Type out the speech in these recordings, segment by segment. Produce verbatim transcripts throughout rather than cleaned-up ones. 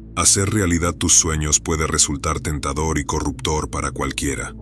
Hacer realidad tus sueños puede resultar tentador y corruptor para cualquiera.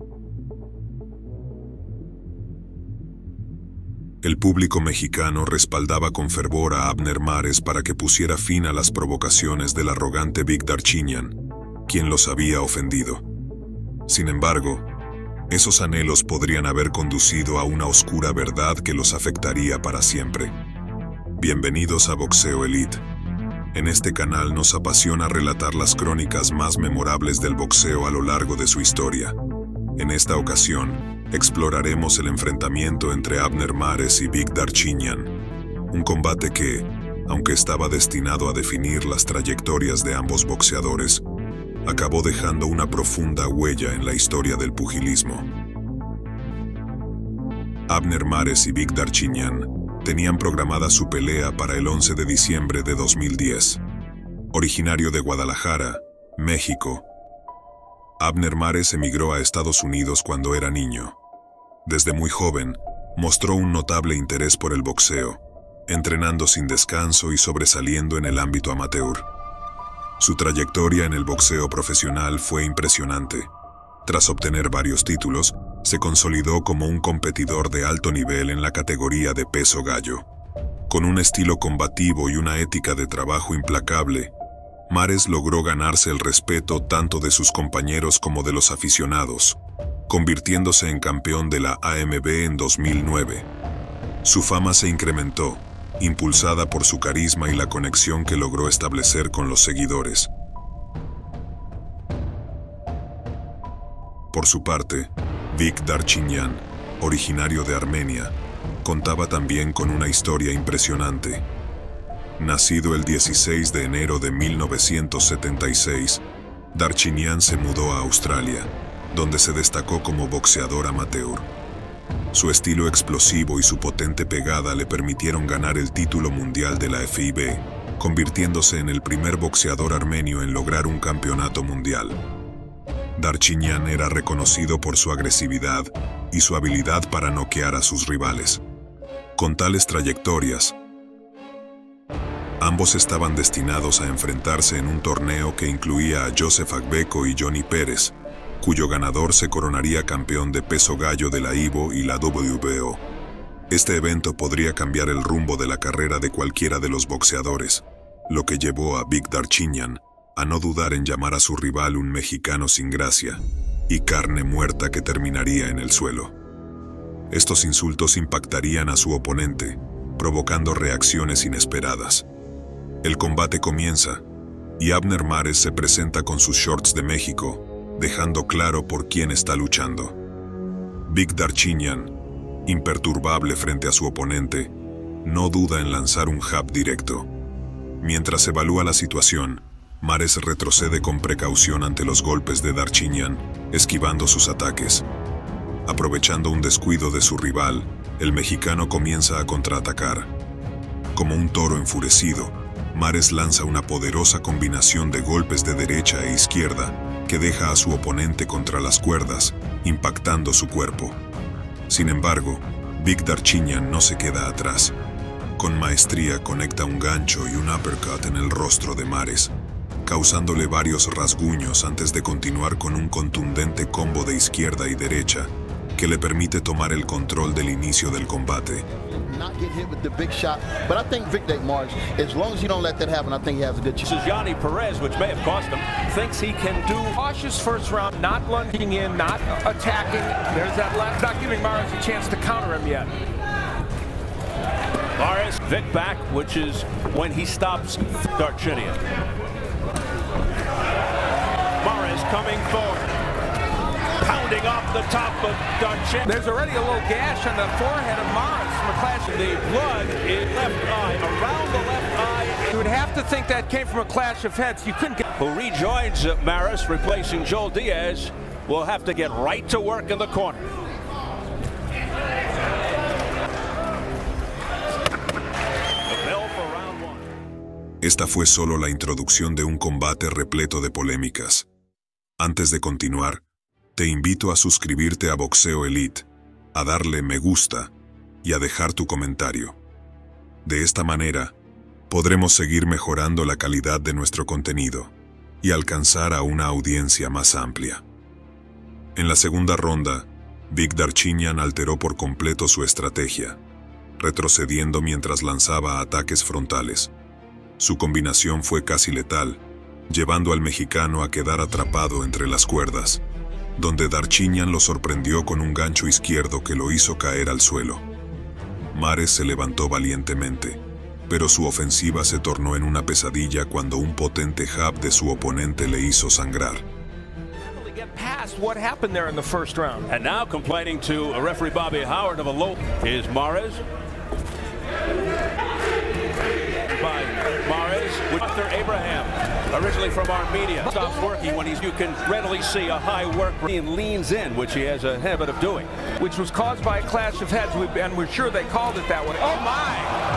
El público mexicano respaldaba con fervor a Abner Mares para que pusiera fin a las provocaciones del arrogante Vic Darchinyan, quien los había ofendido. Sin embargo, esos anhelos podrían haber conducido a una oscura verdad que los afectaría para siempre. Bienvenidos a Boxeo Elite. En este canal nos apasiona relatar las crónicas más memorables del boxeo a lo largo de su historia. En esta ocasión, exploraremos el enfrentamiento entre Abner Mares y Vic Darchinyan, un combate que, aunque estaba destinado a definir las trayectorias de ambos boxeadores, acabó dejando una profunda huella en la historia del pugilismo. Abner Mares y Vic Darchinyan tenían programada su pelea para el once de diciembre de dos mil diez. Originario de Guadalajara, México, Abner Mares emigró a Estados Unidos cuando era niño. Desde muy joven, mostró un notable interés por el boxeo, entrenando sin descanso y sobresaliendo en el ámbito amateur. Su trayectoria en el boxeo profesional fue impresionante. Tras obtener varios títulos, se consolidó como un competidor de alto nivel en la categoría de peso gallo. Con un estilo combativo y una ética de trabajo implacable, Mares logró ganarse el respeto tanto de sus compañeros como de los aficionados, convirtiéndose en campeón de la A M B en dos mil nueve. Su fama se incrementó, impulsada por su carisma y la conexión que logró establecer con los seguidores. Por su parte, Vic Darchinyan, originario de Armenia, contaba también con una historia impresionante. Nacido el dieciséis de enero de mil novecientos setenta y seis, Darchinyan se mudó a Australia, donde se destacó como boxeador amateur. Su estilo explosivo y su potente pegada le permitieron ganar el título mundial de la F I B, convirtiéndose en el primer boxeador armenio en lograr un campeonato mundial. Darchinyan era reconocido por su agresividad y su habilidad para noquear a sus rivales. Con tales trayectorias, ambos estaban destinados a enfrentarse en un torneo que incluía a Joseph Agbeko y Johnny Pérez, cuyo ganador se coronaría campeón de peso gallo de la I B O y la W B O. Este evento podría cambiar el rumbo de la carrera de cualquiera de los boxeadores, lo que llevó a Vic Darchinyan a no dudar en llamar a su rival un mexicano sin gracia y carne muerta que terminaría en el suelo. Estos insultos impactarían a su oponente, provocando reacciones inesperadas. El combate comienza, y Abner Mares se presenta con sus shorts de México, dejando claro por quién está luchando. Vic Darchinyan, imperturbable frente a su oponente, no duda en lanzar un jab directo. Mientras evalúa la situación, Mares retrocede con precaución ante los golpes de Darchinyan, esquivando sus ataques. Aprovechando un descuido de su rival, el mexicano comienza a contraatacar. Como un toro enfurecido, Mares lanza una poderosa combinación de golpes de derecha e izquierda que deja a su oponente contra las cuerdas, impactando su cuerpo. Sin embargo, Vic Darchinyan no se queda atrás. Con maestría conecta un gancho y un uppercut en el rostro de Mares, causándole varios rasguños antes de continuar con un contundente combo de izquierda y derecha que le permite tomar el control del inicio del combate. Not get hit with the big shot, but I think Vic Mares, as long as you don't let that happen, I think he has a good chance. This is Johnny Perez, which may have cost him. Thinks he can do cautious first round, not lunging in, not attacking. There's that left, not giving Mares a chance to counter him yet. Mares, Vic back, which is when he stops Darchinyan. Mares coming forward, pounding off the top of Darchinyan. There's already a little gash on the forehead of Mares from a clash. The blood in left eye, around the left eye. You would have to think that came from a clash of heads. You couldn't get... Who rejoins Mares, replacing Joel Diaz, will have to get right to work in the corner. Esta fue solo la introducción de un combate repleto de polémicas. Antes de continuar, te invito a suscribirte a Boxeo Elite, a darle me gusta y a dejar tu comentario. De esta manera, podremos seguir mejorando la calidad de nuestro contenido y alcanzar a una audiencia más amplia. En la segunda ronda, Vic Darchinyan alteró por completo su estrategia, retrocediendo mientras lanzaba ataques frontales. Su combinación fue casi letal, llevando al mexicano a quedar atrapado entre las cuerdas, donde Darchinyan lo sorprendió con un gancho izquierdo que lo hizo caer al suelo. Mares se levantó valientemente, pero su ofensiva se tornó en una pesadilla cuando un potente jab de su oponente le hizo sangrar. Past what happened there in the first round. And now complaining to referee Bobby Howard of a low is Mares. By Mares with Arthur Abraham, originally from Armenia. Stops working when he's, you can readily see a high work rate and leans in, which he has a habit of doing. Which was caused by a clash of heads, and we're sure they called it that way. Oh my!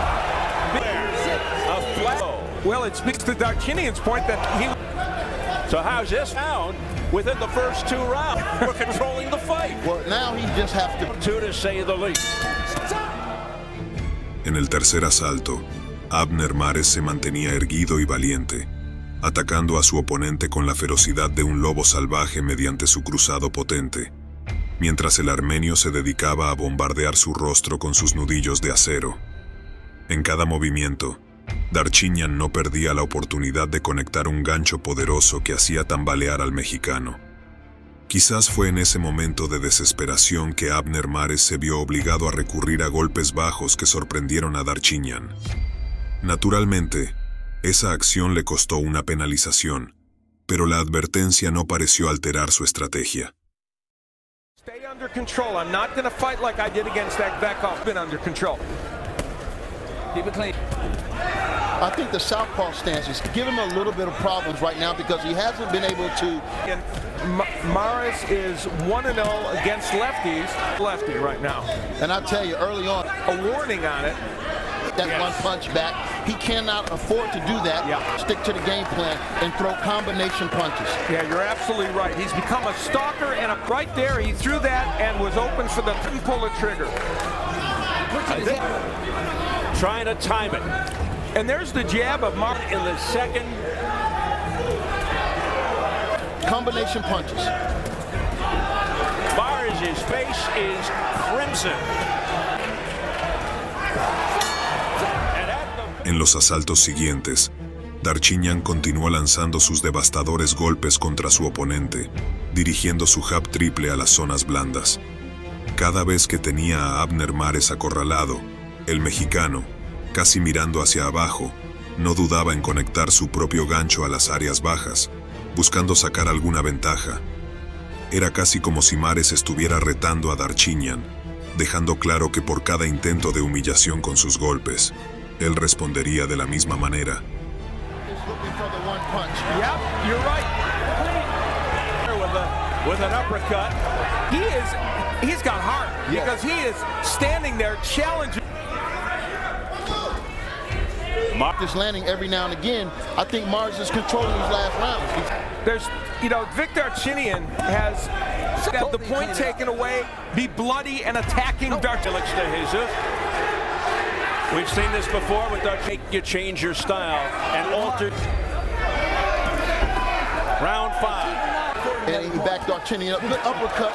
A flat. Well, it speaks to Darchinyan's point that he... So how's this sound within the first two rounds? We're controlling the fight. Well, now he just has to... Two to say the least. En el tercer asalto, Abner Mares se mantenía erguido y valiente, atacando a su oponente con la ferocidad de un lobo salvaje mediante su cruzado potente, mientras el armenio se dedicaba a bombardear su rostro con sus nudillos de acero. En cada movimiento, Darchinyan no perdía la oportunidad de conectar un gancho poderoso que hacía tambalear al mexicano. Quizás fue en ese momento de desesperación que Abner Mares se vio obligado a recurrir a golpes bajos que sorprendieron a Darchinyan. Naturalmente, esa acción le costó una penalización, pero la advertencia no pareció alterar su estrategia. Stay under control. I'm not going to fight like I did against that Bekov. Been under control. Keep it clean. I think the southpaw stance is giving him a little bit of problems right now because he hasn't been able to. And Mares is one and oh against lefties. Lefty right now. And I tell you, early on, a warning on it. That yes. one punch back. He cannot afford to do that. Yeah. Stick to the game plan and throw combination punches. Yeah, you're absolutely right. He's become a stalker, and a, right there he threw that and was open for the couldn't pull the trigger. I think, trying to time it. And there's the jab of Mark in the second. Combination punches. Mares' face is crimson. En los asaltos siguientes, Darchinyan continuó lanzando sus devastadores golpes contra su oponente, dirigiendo su jab triple a las zonas blandas. Cada vez que tenía a Abner Mares acorralado, el mexicano, casi mirando hacia abajo, no dudaba en conectar su propio gancho a las áreas bajas, buscando sacar alguna ventaja. Era casi como si Mares estuviera retando a Darchinyan, dejando claro que por cada intento de humillación con sus golpes, él respondería de la misma manera. Yep, you're right. With, a, with an uppercut. He is, he's got heart yes. because he is standing there challenging. Mark is landing every now and again. I think Mars is controlling these last rounds. There's, you know, Vic Darchinyan has had the point taken away, be bloody and attacking Darchinyan. We've seen this before with Darchinyan. You change your style and alter. Round five. And he backed Darchinyan up. Good uppercut.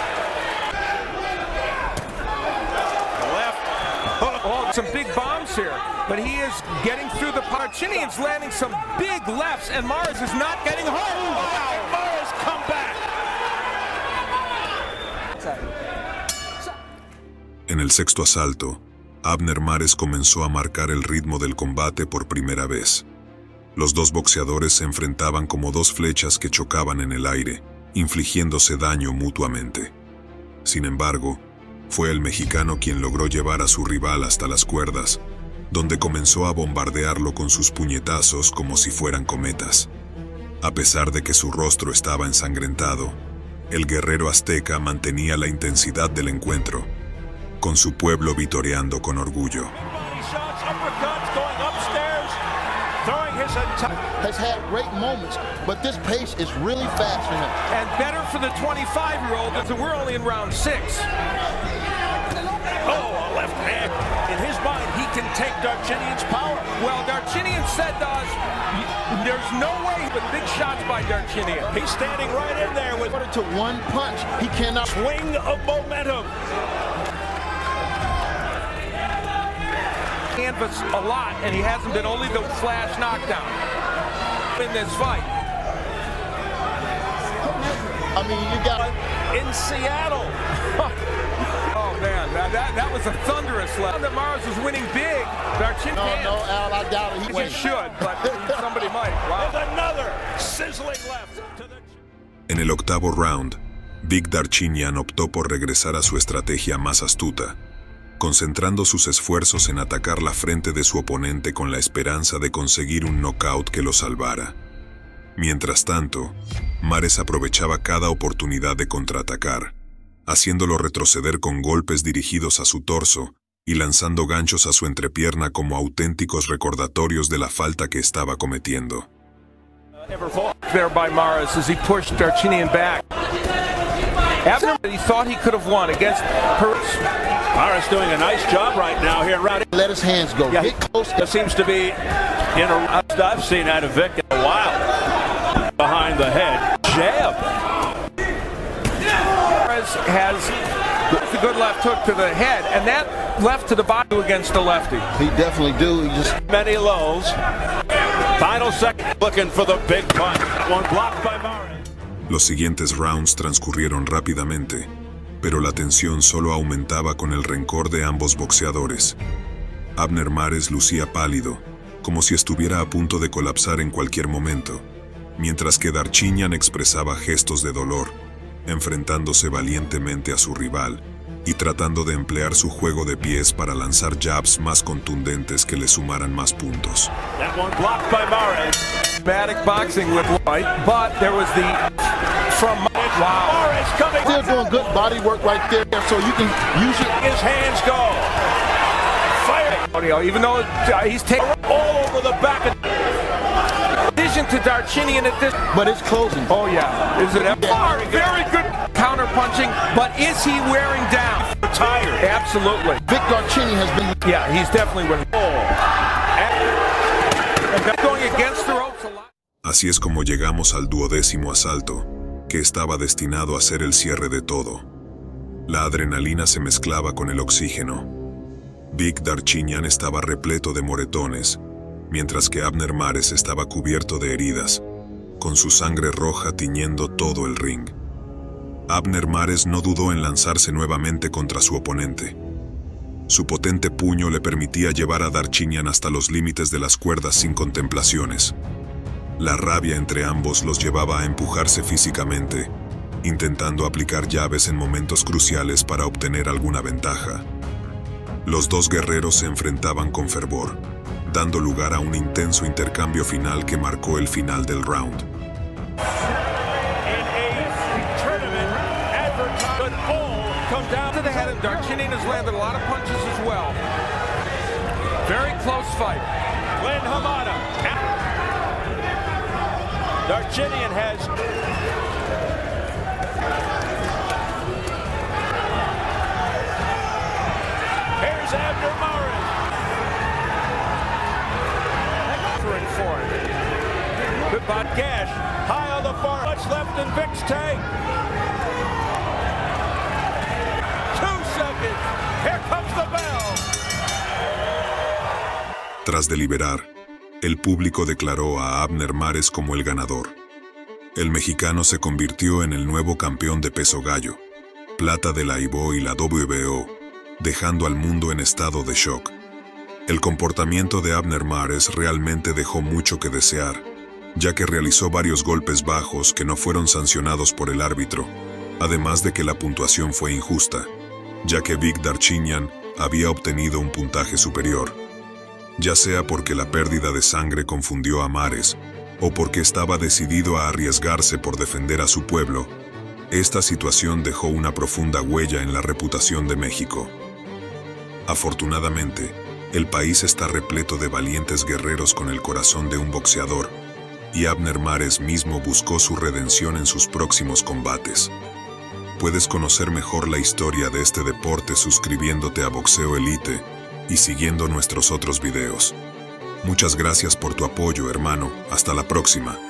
Left. Oh, some big bombs here. But he is getting through the part. Darchinyan's landing some big lefts, and Mares is not getting home. Wow, Mares come back. En el sexto asalto, Abner Mares comenzó a marcar el ritmo del combate por primera vez. Los dos boxeadores se enfrentaban como dos flechas que chocaban en el aire, infligiéndose daño mutuamente. Sin embargo, fue el mexicano quien logró llevar a su rival hasta las cuerdas, donde comenzó a bombardearlo con sus puñetazos como si fueran cometas. A pesar de que su rostro estaba ensangrentado, el guerrero azteca mantenía la intensidad del encuentro, con su pueblo vitoreando con orgullo. Has had great moments, but this pace is really fast for him. And better for the twenty-five-year-old, as we're only in round six. Oh, a left hand. In his mind, he can take Darchinian's power. Well, Darchinian said to us, there's no way with big shots by Darchinian. He's standing right in there with to one punch. He cannot swing of momentum. Canvas a lot, and he hasn't been only the flash knockdown in this fight. I mean, you got in Seattle. Oh man, that, that that was a thunderous left. That Morris was winning big. Darchin no, can't. no, Al, I doubt it. He, he should, but somebody might. Wow. There's another sizzling left. To the... En el octavo round, Big Darchinyan optó por regresar a su estrategia más astuta, concentrando sus esfuerzos en atacar la frente de su oponente con la esperanza de conseguir un knockout que lo salvara. Mientras tanto, Mares aprovechaba cada oportunidad de contraatacar, haciéndolo retroceder con golpes dirigidos a su torso y lanzando ganchos a su entrepierna como auténticos recordatorios de la falta que estaba cometiendo. There by Mares as he pushed Darchinian back. After he thought he could have won against Peres. Mares doing a nice job right now here. Let his hands go. Yeah, Get close. There seems to be in a I've seen out of Vic in a while. Behind the head. Jab. Mares has a good left hook to the head, and that left to the body against the lefty. He definitely do. He just many lows. Final second, looking for the big punch. One blocked by Mares. Los siguientes rounds transcurrieron rápidamente, pero la tensión solo aumentaba con el rencor de ambos boxeadores. Abner Mares lucía pálido, como si estuviera a punto de colapsar en cualquier momento, mientras que Darchinyan expresaba gestos de dolor, enfrentándose valientemente a su rival y tratando de emplear su juego de pies para lanzar jabs más contundentes que le sumaran más puntos. That one blocked by Mares. Dramatic boxing with White, but there was the from wow. Mares coming. Still doing good body work right there, so you can use it. His hands go. Firing. Even though he's taking all over the back. Vision to Darchinian at this, but it's closing. Oh yeah, is it a far? Very good counter punching, but is he wearing down? Tired. Absolutely. Vic Darchinyan has been. Yeah, he's definitely winning. Oh. And, and going against the ropes a lot. Así es como llegamos al duodécimo asalto, que estaba destinado a ser el cierre de todo. La adrenalina se mezclaba con el oxígeno. Big Darchinyan estaba repleto de moretones, mientras que Abner Mares estaba cubierto de heridas, con su sangre roja tiñendo todo el ring. Abner Mares no dudó en lanzarse nuevamente contra su oponente. Su potente puño le permitía llevar a Darchinyan hasta los límites de las cuerdas sin contemplaciones. La rabia entre ambos los llevaba a empujarse físicamente, intentando aplicar llaves en momentos cruciales para obtener alguna ventaja. Los dos guerreros se enfrentaban con fervor, dando lugar a un intenso intercambio final que marcó el final del round. Darchinyan has landed a lot of punches as well. Very close fight. Glenn Hamada. Darchinyan has here's Abner Mares. For it. Good bot gash. High on the far. What's left in Vic's tank? Here comes the bell. Tras deliberar, el público declaró a Abner Mares como el ganador. El mexicano se convirtió en el nuevo campeón de peso gallo, plata de la I B O y la W B O, dejando al mundo en estado de shock. El comportamiento de Abner Mares realmente dejó mucho que desear, ya que realizó varios golpes bajos que no fueron sancionados por el árbitro, además de que la puntuación fue injusta, ya que Big Darchinyan había obtenido un puntaje superior. Ya sea porque la pérdida de sangre confundió a Mares, o porque estaba decidido a arriesgarse por defender a su pueblo, esta situación dejó una profunda huella en la reputación de México. Afortunadamente, el país está repleto de valientes guerreros con el corazón de un boxeador, y Abner Mares mismo buscó su redención en sus próximos combates. Puedes conocer mejor la historia de este deporte suscribiéndote a Boxeo Elite y siguiendo nuestros otros videos. Muchas gracias por tu apoyo, hermano. Hasta la próxima.